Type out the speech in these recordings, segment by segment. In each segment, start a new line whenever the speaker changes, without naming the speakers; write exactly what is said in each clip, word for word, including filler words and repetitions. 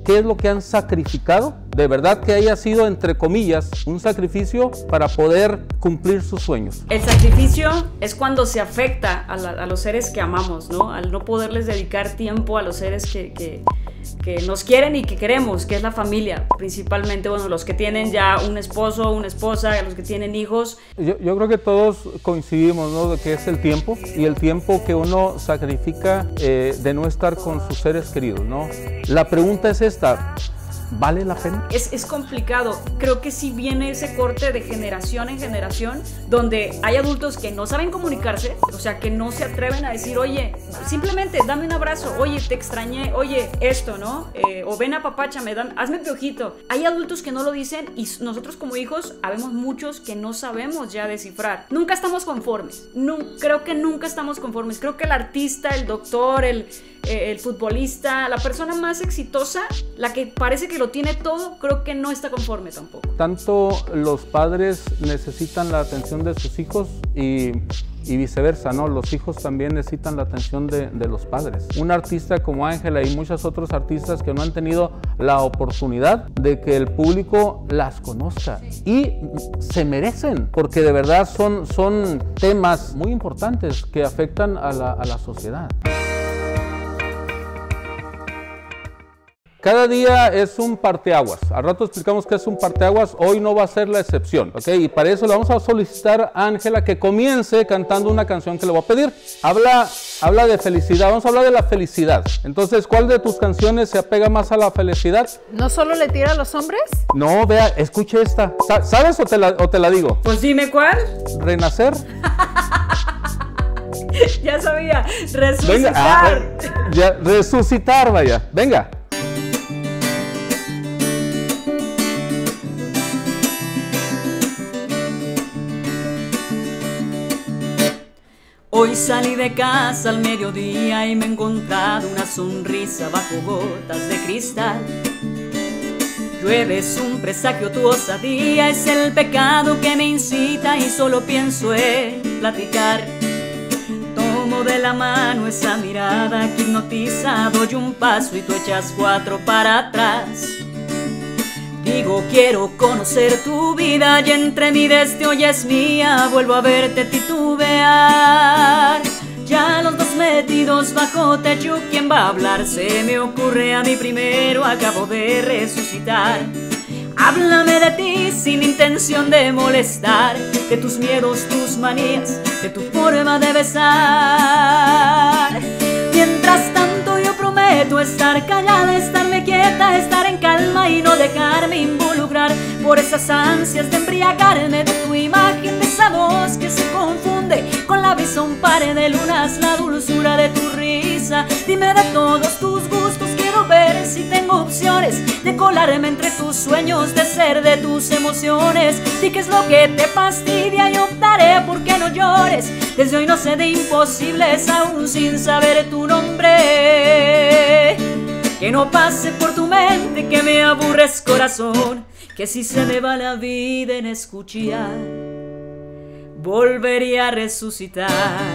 ¿Qué es lo que han sacrificado? De verdad que haya sido, entre comillas, un sacrificio para poder cumplir sus sueños.
El sacrificio es cuando se afecta a, la, a los seres que amamos, ¿no? Al no poderles dedicar tiempo a los seres que, que, que nos quieren y que queremos, que es la familia, principalmente, bueno, los que tienen ya un esposo, una esposa, los que tienen hijos.
Yo, yo creo que todos coincidimos, ¿no?, de que es el tiempo, y el tiempo que uno sacrifica eh, de no estar con sus seres queridos, ¿no? La pregunta es esta: ¿vale la pena?
Es, es complicado. Creo que sí viene ese corte de generación en generación, donde hay adultos que no saben comunicarse, o sea, que no se atreven a decir, oye, simplemente dame un abrazo, oye, te extrañé, oye, esto, ¿no? Eh, o ven, apapáchame, dan, hazme piojito. Hay adultos que no lo dicen y nosotros como hijos habemos muchos que no sabemos ya descifrar. Nunca estamos conformes. No, creo que nunca estamos conformes. Creo que el artista, el doctor, el, eh, el futbolista, la persona más exitosa, la que parece que lo tiene todo, creo que no está conforme tampoco.
Tanto los padres necesitan la atención de sus hijos y, y viceversa, ¿no? Los hijos también necesitan la atención de, de los padres. Un artista como Ángela y muchos otros artistas que no han tenido la oportunidad de que el público las conozca, y se merecen, porque de verdad son, son temas muy importantes que afectan a la, a la sociedad. Cada día es un parteaguas. Al rato explicamos qué es un parteaguas. Hoy no va a ser la excepción, ¿ok? Y para eso le vamos a solicitar a Ángela que comience cantando una canción que le voy a pedir. Habla, habla de felicidad. Vamos a hablar de la felicidad. Entonces, ¿cuál de tus canciones se apega más a la felicidad?
¿No solo le tira a los hombres?
No, vea, escuche esta. ¿Sabes o te la, o te la digo?
Pues dime cuál.
Renacer.
Ya sabía. Resucitar.
Venga, ah, ya, resucitar, vaya. Venga.
Hoy salí de casa al mediodía y me he encontrado una sonrisa bajo gotas de cristal. Llueve, es un presagio, tu osadía es el pecado que me incita y solo pienso en platicar. Tomo de la mano esa mirada que hipnotiza, doy un paso y tú echas cuatro para atrás. Digo, quiero conocer tu vida y entre mi deseo ya es mía. Vuelvo a verte titubear. Ya los dos metidos bajo techo, ¿quién va a hablar? Se me ocurre a mí primero, acabo de resucitar. Háblame de ti sin intención de molestar, de tus miedos, tus manías, de tu forma de besar. Mientras tanto yo prometo estar callada, estarme quieta, estar en calma y no dejarme involucrar por esas ansias de embriagarme de tu imagen, de esa voz que se confunde con la brisa, un par de lunas, la dulzura de tu risa. Dime de todos tus gustos, quiero ver si tengo opciones de colarme entre tus sueños, de ser de tus emociones. Di qué es lo que te fastidia y optaré por que no llores. Desde hoy no sé de imposibles aún sin saber tu nombre. Que no pase por tu mente que me aburres, corazón, que si se me va la vida en escuchar, volvería a resucitar.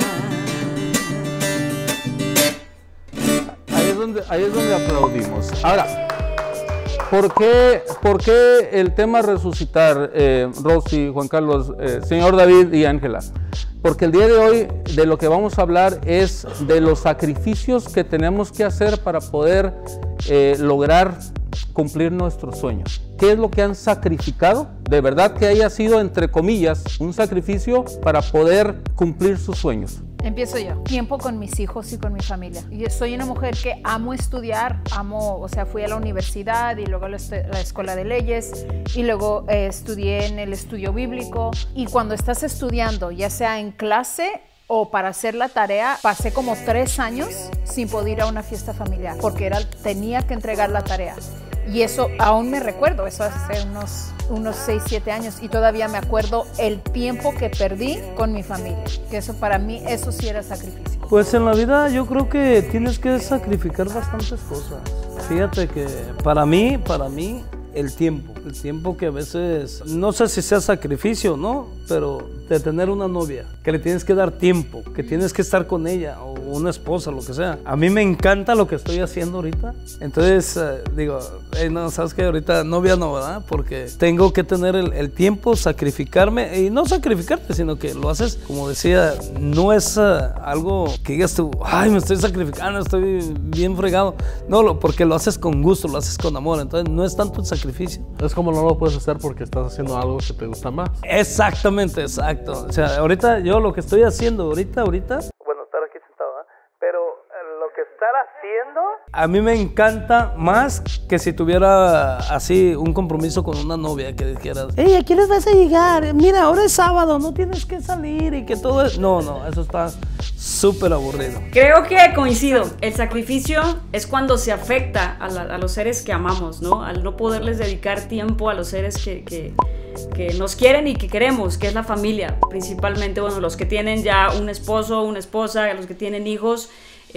Ahí es donde, ahí es donde aplaudimos. Ahora, ¿por qué, por qué el tema resucitar, eh, Rosy, Juan Carlos, eh, señor David y Ángela? Porque el día de hoy de lo que vamos a hablar es de los sacrificios que tenemos que hacer para poder eh, lograr cumplir nuestros sueños. ¿Qué es lo que han sacrificado? De verdad que haya sido, entre comillas, un sacrificio para poder cumplir sus sueños.
Empiezo yo. Tiempo con mis hijos y con mi familia. Yo soy una mujer que amo estudiar, amo, o sea, fui a la universidad y luego a la, la escuela de leyes y luego eh, estudié en el estudio bíblico. Y cuando estás estudiando, ya sea en clase o para hacer la tarea, pasé como tres años sin poder ir a una fiesta familiar porque era, tenía que entregar la tarea. Y eso aún me recuerdo, eso hace unos, unos seis, siete años y todavía me acuerdo el tiempo que perdí con mi familia, que eso para mí, eso sí era sacrificio.
Pues en la vida yo creo que tienes que sacrificar bastantes cosas. Fíjate que para mí, para mí, el tiempo, el tiempo que a veces, no sé si sea sacrificio, ¿no? Pero de tener una novia, que le tienes que dar tiempo, que tienes que estar con ella, o una esposa, lo que sea. A mí me encanta lo que estoy haciendo ahorita. Entonces, eh, digo, hey, no, sabes que ahorita novia no, ¿verdad? Porque tengo que tener el, el tiempo, sacrificarme, y no sacrificarte, sino que lo haces, como decía, no es uh, algo que digas tú, ay, me estoy sacrificando, estoy bien fregado. No, lo, porque lo haces con gusto, lo haces con amor, entonces no es tanto el sacrificio.
Es como no lo puedes hacer porque estás haciendo algo que te gusta más.
Exactamente, exacto. O sea, ahorita yo lo que estoy haciendo, ahorita, ahorita, bueno, estar aquí sentado, ¿eh? Pero lo que estar haciendo, a mí me encanta más que si tuviera así un compromiso con una novia que dijeras, hey, ¿a qué les vas a llegar? Mira, ahora es sábado, no tienes que salir y que todo es... No, no, eso está súper aburrido.
Creo que coincido. El sacrificio es cuando se afecta a, la, a los seres que amamos, ¿no? Al no poderles dedicar tiempo a los seres que... que... que nos quieren y que queremos, que es la familia, principalmente, bueno, los que tienen ya un esposo, una esposa, los que tienen hijos,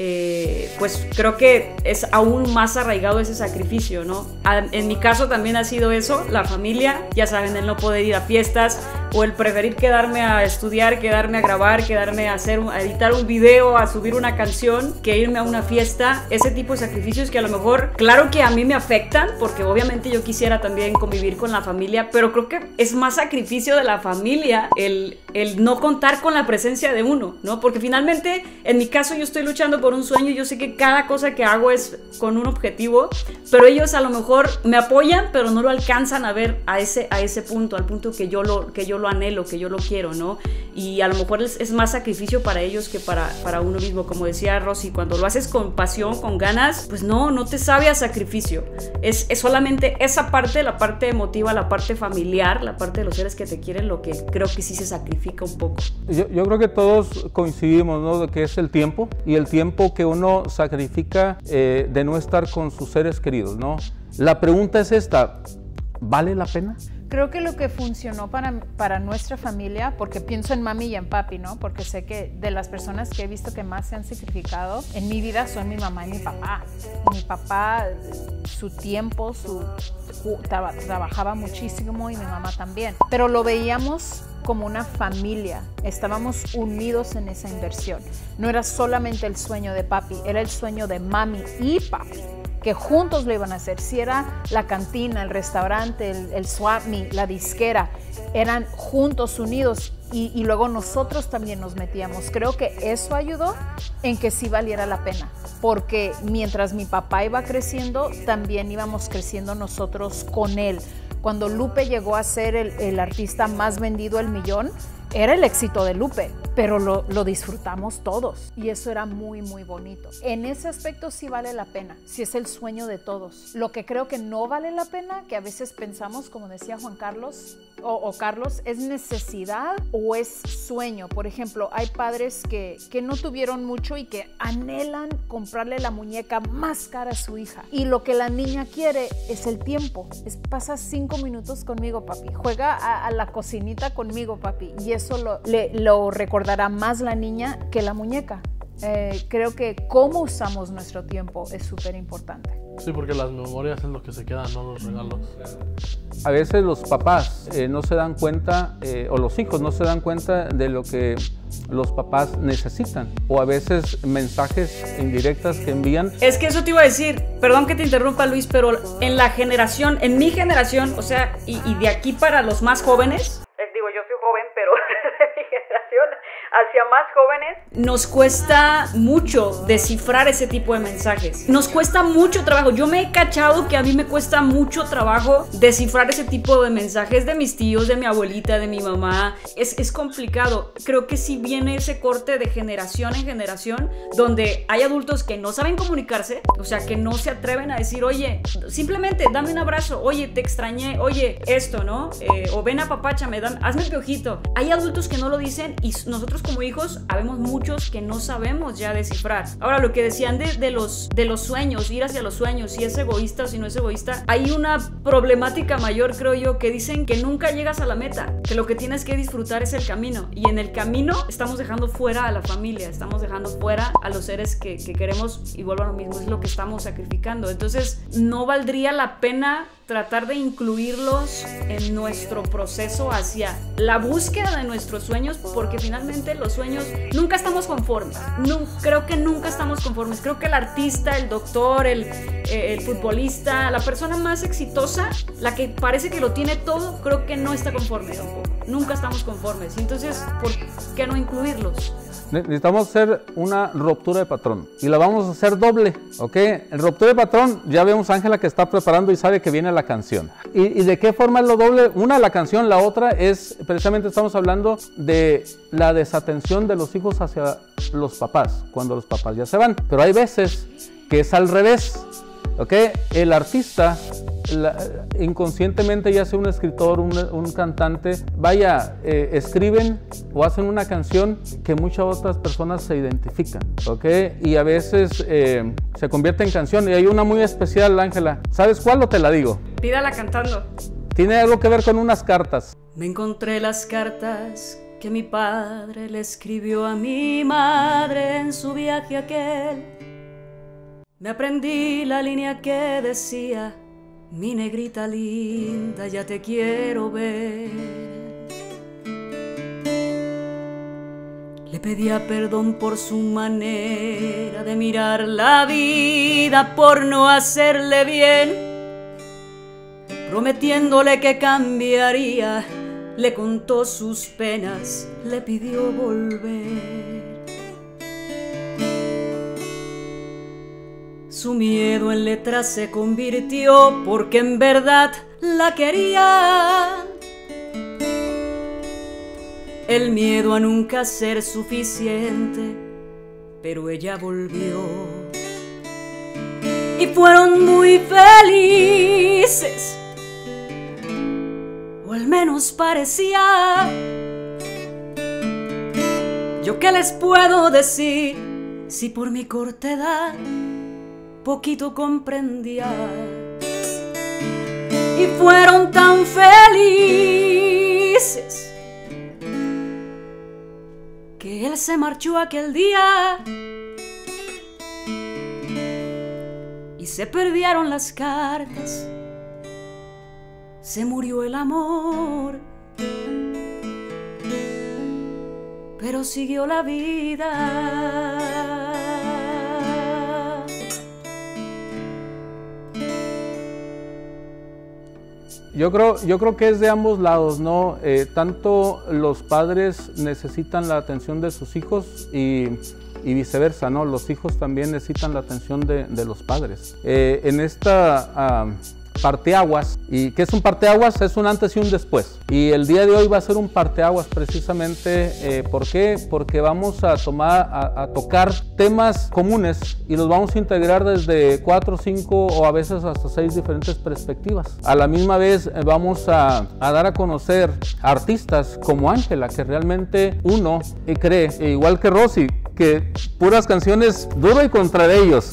eh, pues creo que es aún más arraigado ese sacrificio, ¿no? En mi caso también ha sido eso, la familia, ya saben, el no poder ir a fiestas o el preferir quedarme a estudiar, quedarme a grabar, quedarme a, hacer, a editar un video, a subir una canción, que irme a una fiesta, ese tipo de sacrificios que a lo mejor, claro que a mí me afectan, porque obviamente yo quisiera también convivir con la familia, pero creo que es más sacrificio de la familia el, el no contar con la presencia de uno, ¿no? Porque finalmente, en mi caso, yo estoy luchando por un sueño, yo sé que cada cosa que hago es con un objetivo, pero ellos a lo mejor me apoyan, pero no lo alcanzan a ver a ese, a ese punto, al punto que yo lo, que yo lo anhelo, que yo lo quiero, ¿no? Y a lo mejor es, es más sacrificio para ellos que para, para uno mismo, como decía Rosy, cuando lo haces con pasión, con ganas, pues no, no te sabe a sacrificio, es, es solamente esa parte, la parte emotiva, la parte familiar, la parte de los seres que te quieren, lo que creo que sí se sacrifica un poco.
Yo, yo creo que todos coincidimos, ¿no? De que es el tiempo, y el tiempo que uno sacrifica eh, de no estar con sus seres queridos, ¿no? La pregunta es esta, ¿vale la pena?
Creo que lo que funcionó para, para nuestra familia, porque pienso en mami y en papi, ¿no? Porque sé que de las personas que he visto que más se han sacrificado en mi vida son mi mamá y mi papá. Mi papá, su tiempo, su, traba, trabajaba muchísimo, y mi mamá también. Pero lo veíamos como una familia, estábamos unidos en esa inversión. No era solamente el sueño de papi, era el sueño de mami y papi, que juntos lo iban a hacer. Si era la cantina, el restaurante, el, el swap meet, la disquera, eran juntos, unidos, y, y luego nosotros también nos metíamos. Creo que eso ayudó en que sí valiera la pena, porque mientras mi papá iba creciendo, también íbamos creciendo nosotros con él. Cuando Lupe llegó a ser el, el artista más vendido al millón, era el éxito de Lupe, pero lo, lo disfrutamos todos, y eso era muy, muy bonito. En ese aspecto sí vale la pena, si es el sueño de todos. Lo que creo que no vale la pena, que a veces pensamos, como decía Juan Carlos o, o Carlos, es necesidad o es sueño. Por ejemplo, hay padres que, que no tuvieron mucho y que anhelan comprarle la muñeca más cara a su hija, y lo que la niña quiere es el tiempo. Es, pasa cinco minutos conmigo, papi, juega a, a la cocinita conmigo, papi, y eso lo, le, lo recordará más la niña que la muñeca. Eh, creo que cómo usamos nuestro tiempo es súper importante.
Sí, porque las memorias es lo que se queda, no los regalos.
A veces los papás eh, no se dan cuenta, eh, o los hijos no se dan cuenta de lo que los papás necesitan, o a veces mensajes indirectas que envían.
Es que eso te iba a decir, perdón que te interrumpa, Luis, pero en la generación, en mi generación, o sea, y, y de aquí para los más jóvenes, digo, yo soy joven, pero de mi generación hacia más jóvenes, nos cuesta mucho descifrar ese tipo de mensajes. Nos cuesta mucho trabajo. Yo me he cachado que a mí me cuesta mucho trabajo descifrar ese tipo de mensajes de mis tíos, de mi abuelita, de mi mamá. Es, es complicado. Creo que sí viene ese corte de generación en generación, donde hay adultos que no saben comunicarse, o sea, que no se atreven a decir, oye, simplemente dame un abrazo, oye, te extrañé, oye, esto, ¿no? Eh, o ven, apapáchame, dame, hazme piojito. Hay adultos que no lo dicen, y nosotros como hijos habemos muchos que no sabemos ya descifrar. Ahora, lo que decían de, de, los, de los sueños, ir hacia los sueños, si es egoísta o si no es egoísta, hay una problemática mayor, creo yo, que dicen que nunca llegas a la meta, que lo que tienes que disfrutar es el camino, y en el camino estamos dejando fuera a la familia, estamos dejando fuera a los seres que, que queremos, y vuelvo a lo mismo, es lo que estamos sacrificando. Entonces no valdría la pena tratar de incluirlos en nuestro proceso hacia la búsqueda de nuestros sueños, porque finalmente los sueños nunca estamos conformes. No, creo que nunca estamos conformes. Creo que el artista, el doctor, el, eh, el futbolista, la persona más exitosa, la que parece que lo tiene todo, creo que no está conforme tampoco. Nunca estamos conformes. Entonces, ¿por qué no incluirlos?
Necesitamos hacer una ruptura de patrón y la vamos a hacer doble, ¿ok? En ruptura de patrón ya vemos a Ángela que está preparando y sabe que viene la canción. ¿Y, y de qué forma es lo doble? Una, la canción, la otra es, precisamente estamos hablando de la desatención de los hijos hacia los papás, cuando los papás ya se van. Pero hay veces que es al revés, ¿ok? El artista, la, inconscientemente, ya sea un escritor, un, un cantante, vaya, eh, escriben o hacen una canción que muchas otras personas se identifican, ¿ok? Y a veces eh, se convierte en canción. Y hay una muy especial, Ángela. ¿Sabes cuál o te la digo?
Pídala cantando.
Tiene algo que ver con unas cartas.
Me encontré las cartas que mi padre le escribió a mi madre en su viaje aquel. Me aprendí la línea que decía: mi negrita linda, ya te quiero ver. Le pedía perdón por su manera de mirar la vida, por no hacerle bien. Prometiéndole que cambiaría, le contó sus penas, le pidió volver. Su miedo en letras se convirtió porque en verdad la quería. El miedo a nunca ser suficiente, pero ella volvió. Y fueron muy felices, o al menos parecía. ¿Yo qué les puedo decir si por mi corta edad poquito comprendía? Y fueron tan felices que él se marchó aquel día y se perdieron las cartas, se murió el amor, pero siguió la vida.
Yo creo, yo creo que es de ambos lados, ¿no? Eh, tanto los padres necesitan la atención de sus hijos y, y viceversa, ¿no? Los hijos también necesitan la atención de, de los padres. Eh, en esta uh, parteaguas, ¿y qué es un parteaguas? Es un antes y un después. Y el día de hoy va a ser un parteaguas precisamente. Eh, ¿Por qué? Porque vamos a, tomar, a, a tocar temas comunes y los vamos a integrar desde cuatro, cinco o a veces hasta seis diferentes perspectivas. A la misma vez eh, vamos a, a dar a conocer artistas como Ángela, que realmente uno eh, cree, e igual que Rosy, que puras canciones duro y contra ellos.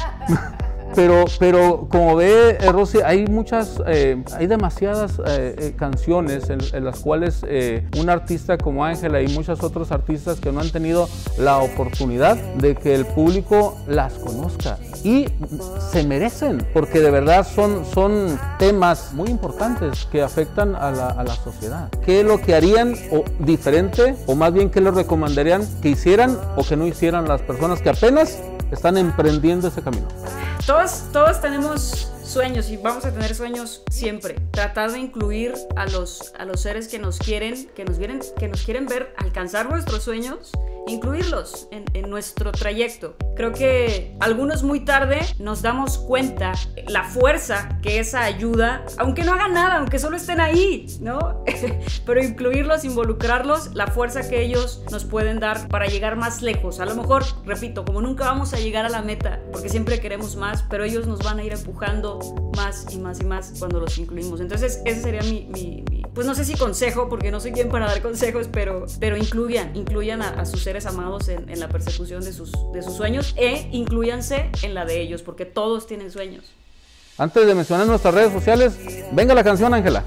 Pero, pero como ve eh, Rosy, hay muchas, eh, hay demasiadas eh, eh, canciones en, en las cuales eh, un artista como Ángela y muchos otros artistas que no han tenido la oportunidad de que el público las conozca. Y se merecen, porque de verdad son, son temas muy importantes que afectan a la, a la sociedad. ¿Qué es lo que harían o diferente, o más bien qué les recomendarían que hicieran o que no hicieran las personas que apenas están emprendiendo ese camino?
Todos, todos tenemos sueños y vamos a tener sueños siempre. Tratar de incluir a los, a los seres que nos quieren, que nos quieren, que nos quieren ver alcanzar nuestros sueños, incluirlos en, en nuestro trayecto. Creo que algunos muy tarde nos damos cuenta la fuerza que esa ayuda, aunque no hagan nada, aunque solo estén ahí, ¿no? Pero incluirlos, involucrarlos, la fuerza que ellos nos pueden dar para llegar más lejos. A lo mejor, repito, como nunca vamos a llegar a la meta, porque siempre queremos más, pero ellos nos van a ir empujando más y más y más cuando los incluimos. Entonces ese sería mi, mi, mi pues no sé si consejo, porque no soy quien para dar consejos, pero, pero incluyan, incluyan a, a sus seres amados en, en la persecución de sus, de sus sueños, e incluyanse en la de ellos, porque todos tienen sueños.
Antes de mencionar nuestras redes sociales, venga la canción, Ángela.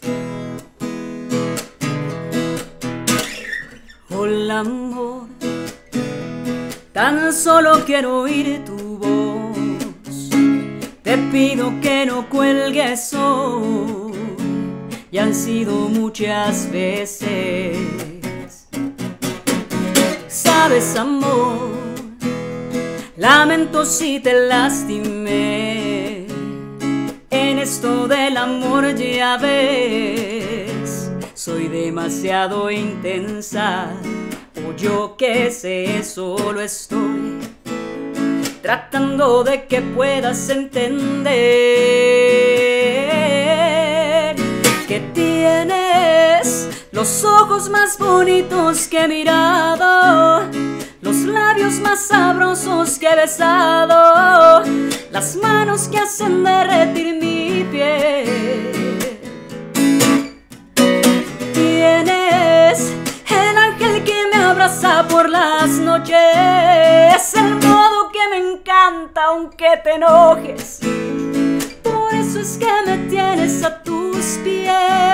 Hola amor, tan solo quiero oír tu voz. Te Te pido que no cuelgues hoy, ya han sido muchas veces. Sabes, amor, lamento si te lastimé. En esto del amor ya ves, soy demasiado intensa, o yo qué sé, solo estoy tratando de que puedas entender que tienes los ojos más bonitos que he mirado, los labios más sabrosos que he besado, las manos que hacen derretir mi piel. Tienes el ángel que me abraza por las noches, el modo que me encanta aunque te enojes. Por eso es que me tienes a tus pies.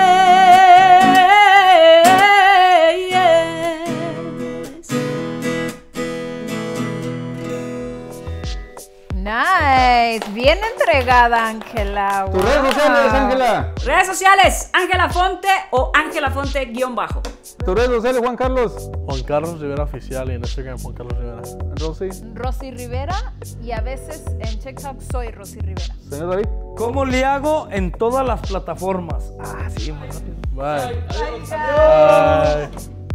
Nice, bien entregada, Ángela.
¿Tus redes sociales, Ángela?
Redes sociales, Ángela Fonte o Ángela Fonte guión bajo.
¿Tus redes sociales, Juan Carlos?
Juan Carlos Rivera Oficial y en Instagram Juan Carlos Rivera.
Rosy.
Rosy Rivera, y a veces en TikTok soy Rosy Rivera.
Señor David.
¿Cómo le hago en todas las plataformas? Ah, sí, muy rápido.
Bye. Bye.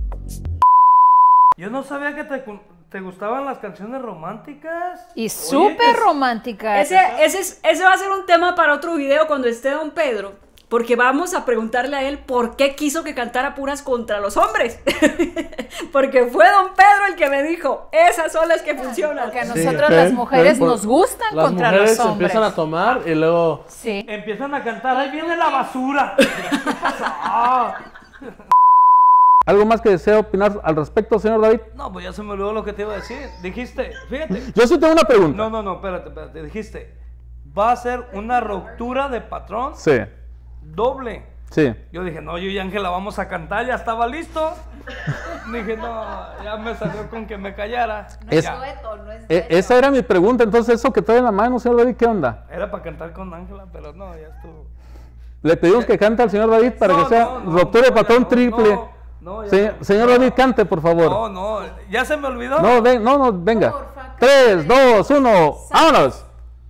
Yo no sabía que te, te gustaban las canciones románticas.
Y
Oye,
súper
que-
romántica.
Ese, ese, es- ese va a ser un tema para otro video cuando esté Don Pedro, porque vamos a preguntarle a él por qué quiso que cantara puras contra los hombres. Porque fue Don Pedro el que me dijo, esas son las que funcionan.
Porque a
Sí,
nosotros
ok,
las mujeres
ok, por-
nos gustan
Las
contra
mujeres
los hombres.
empiezan a tomar y luego...
Sí.
Empiezan a cantar, ahí viene la basura. Ah.
¿Algo más que desea opinar al respecto, señor David?
No, pues ya se me olvidó lo que te iba a decir. Dijiste, fíjate.
Yo sí tengo una pregunta.
No, no, no, espérate, espérate. Dijiste, va a ser una ruptura de patrón
Sí,
doble.
sí.
Yo dije, no, yo y Ángela vamos a cantar, ya estaba listo. Dije, no, ya me salió con que me callara.
Es-
Ya.
dueto, no es
E- esa era mi pregunta, entonces eso que trae en la mano, señor David, ¿qué onda?
Era para cantar con Ángela, pero no, ya estuvo.
Le pedimos que cante al señor David para
No,
que sea
no, no,
ruptura de
no, ya
patrón
no,
triple.
no, no, ya
Se-
no.
señor David, cante, por favor.
No, no, ya se me olvidó.
No, ven, no, no, venga.
Porfa,
Tres, dos, uno, vámonos.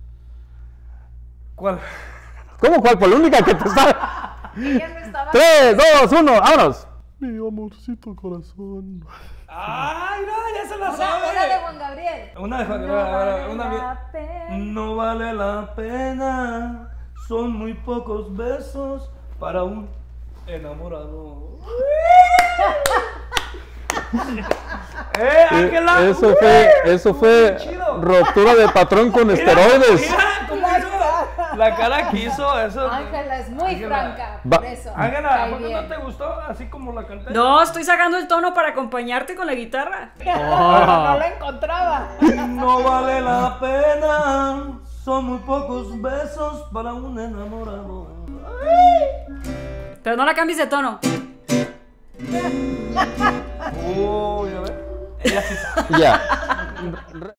¿Cuál?
¿Cómo cuál? Por la única que te está.
Ella no estaba.
Tres, dos, uno, vámonos.
Mi amorcito corazón.
Ay, no, ya se la
Una, una de
sabe.
Juan Gabriel.
Una de Juan
No
Gabriel, a ver,
vale
una
la
bien.
pena.
No vale la pena, son muy pocos besos para un enamorado. ¡Eh, Ángela!
Eso fue, eso fue
Muy chido.
ruptura de patrón con
Mira,
esteroides.
mira cómo hizo la cara que hizo eso.
Ángela es muy
Ángela.
franca,
Va-
por eso.
Ángela,
cae
¿a poco no
bien.
te gustó así como la canté?
No, estoy sacando el tono para acompañarte con la guitarra.
No lo encontraba.
No vale la pena, son muy pocos besos para un enamorado.
Pero no la cambies de tono.
Uy, a ver. Ella sí sabe.
Ya.